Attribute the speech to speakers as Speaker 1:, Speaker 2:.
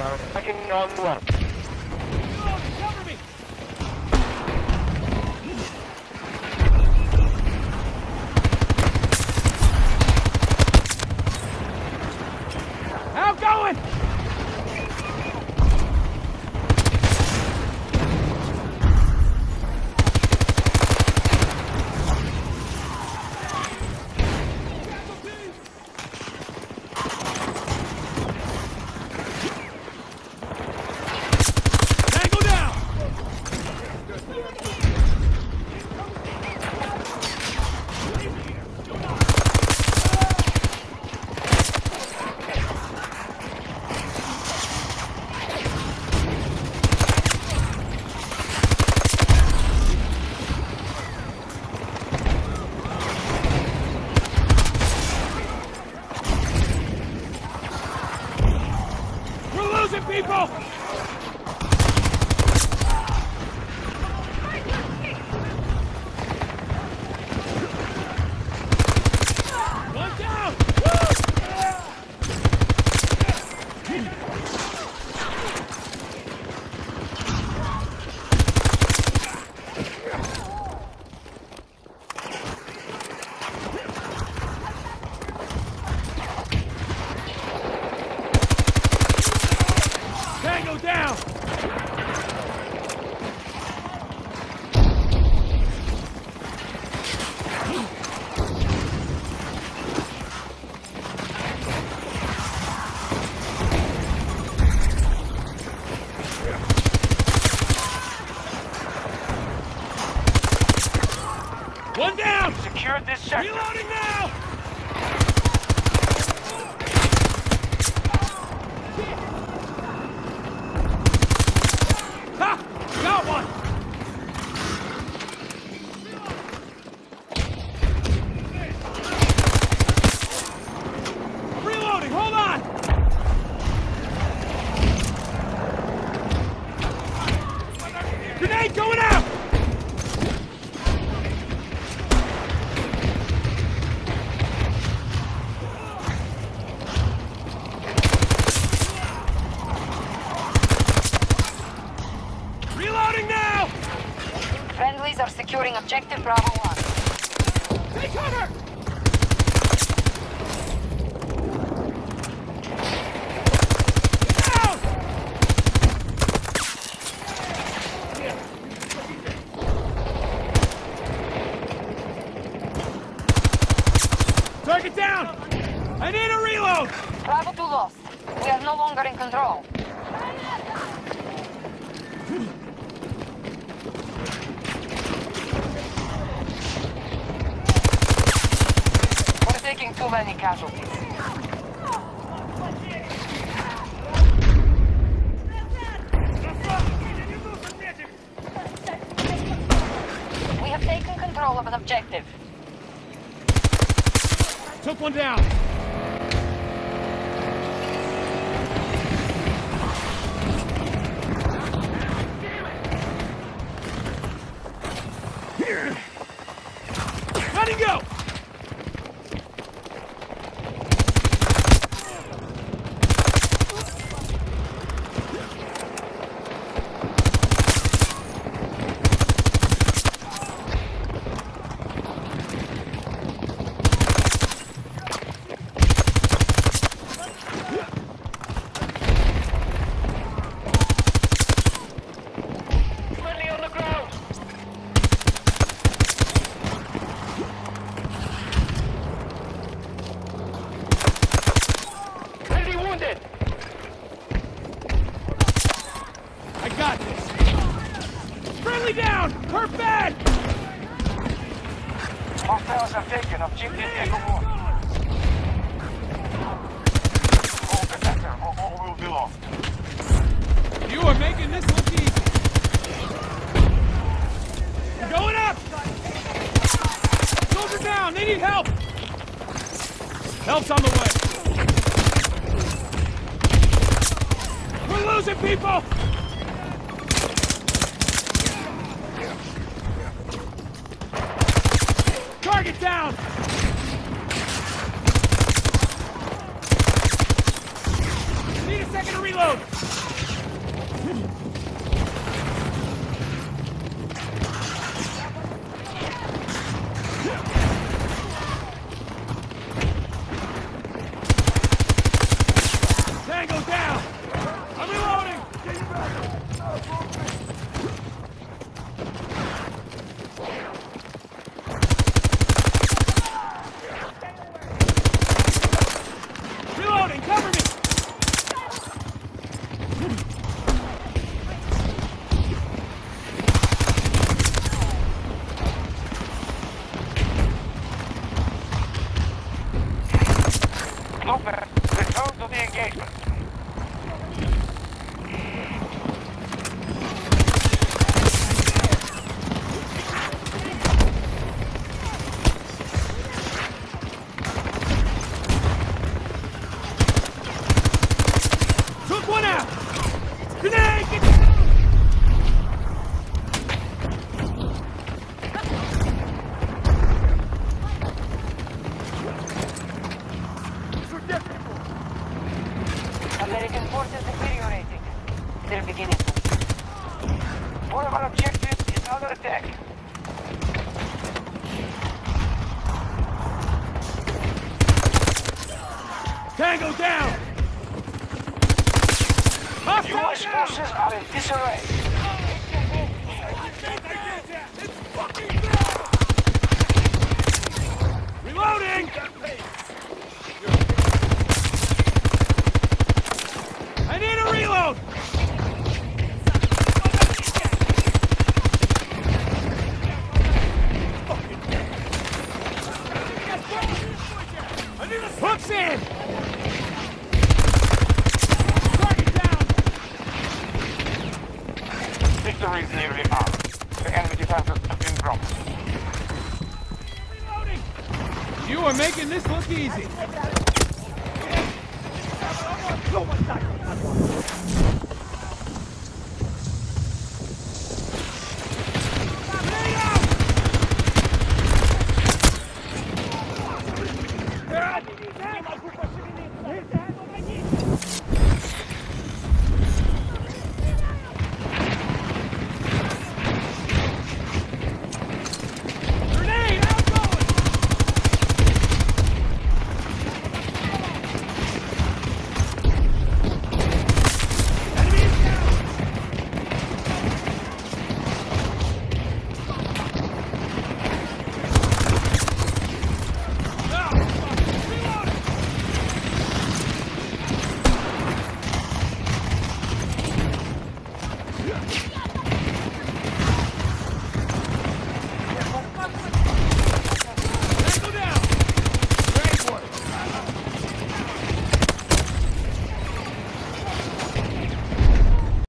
Speaker 1: Tracking on the left.
Speaker 2: Cover me! Outgoing! People! One down! Tango down! One down!
Speaker 1: Secured this sector.
Speaker 2: Reloading now! Ha! Got one! I'm reloading, hold on! Grenade going out! Reloading now!
Speaker 3: Friendlies are securing objective Bravo 1.
Speaker 2: Take cover! Down! Target down! I need a reload!
Speaker 3: Bravo 2 lost. We are no longer in control. We're taking too many casualties. We have taken control of an objective.
Speaker 2: Took one down. Let him go!
Speaker 1: Friendly on the ground. Friendly wounded.
Speaker 2: I got this. Friendly down! Her bed!
Speaker 1: Hostiles have taken objective Echo 1. Hold the sector or all will be lost.
Speaker 2: You are making this look easy. We're going up! Soldier down! They need help! Help's on the way. We're losing people! Target down! Need a second! Second to reload! Tango down! I'm reloading! Reloading! Cover me!
Speaker 1: Loper, return to the engagement.
Speaker 2: Took one out! Grenade! Get...
Speaker 3: American forces deteriorating. They're beginning.
Speaker 1: One of our objectives is under attack.
Speaker 2: Tango down! Hostile
Speaker 1: U.S.
Speaker 2: down!
Speaker 1: forces are in disarray.
Speaker 2: Reloading! I need a reload! Hooks in! Target down!
Speaker 1: Victory is nearly ours. The enemy defenses have been dropped.
Speaker 2: Reloading! You are making this look easy.